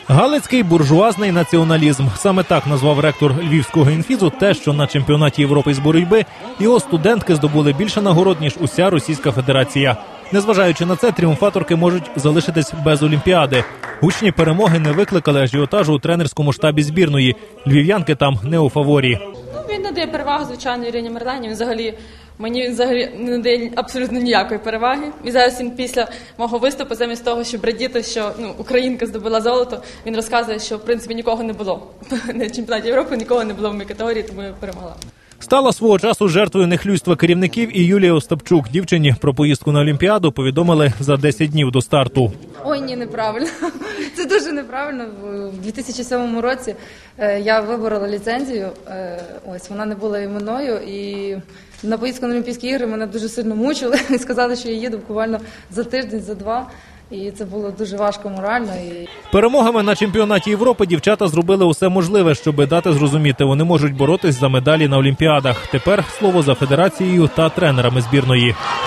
Галицький буржуазний націоналізм. Саме так назвав ректор Львівського інфізу те, що на чемпіонаті Європи з боротьби його студентки здобули більше нагород, ніж уся Російська Федерація. Незважаючи на це, тріумфаторки можуть залишитись без Олімпіади. Гучні перемоги не викликали ажіотажу у тренерському штабі збірної. Львів'янки там не у фаворі. Він надає перевагу, звичайно, Ірині Мерлені. Мені не надає абсолютно ніякої переваги. І зараз він після мого виступу, замість того, щоб радіти, що українка здобула золото, він розказує, що, в принципі, нікого не було. На чемпіонаті Європи нікого не було в моїй категорії, тому я перемогла. Стала свого часу жертвою нехлюйства керівників і Юлія Остапчук. Дівчині про поїздку на Олімпіаду повідомили за 10 днів до старту. Ой, ні, неправильно. Це дуже неправильно. У 2007 році я виборола ліцензію, вона не була іменною, і на поїздку на Олімпійські ігри мене дуже сильно мучили і сказали, що я їду буквально за тиждень, за два. І це було дуже важко морально. Перемогами на чемпіонаті Європи дівчата зробили усе можливе, щоб дати зрозуміти, вони можуть боротись за медалі на Олімпіадах. Тепер слово за федерацією та тренерами збірної.